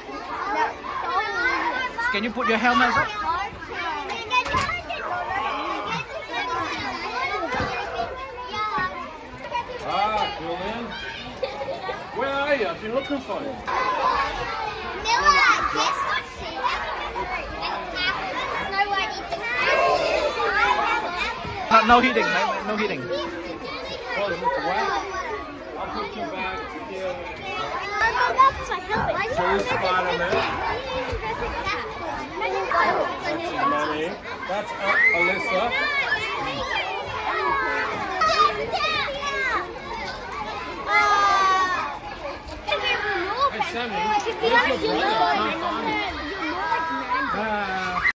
Can you put your helmets up? Ah, Julian. Where are you? I've been looking for you. No heating, mate. No heating. Oh, it's wet. I'll put you back here. So Spider-Man. That's Melly. That's Alyssa. Hey Sammy, where's your brother?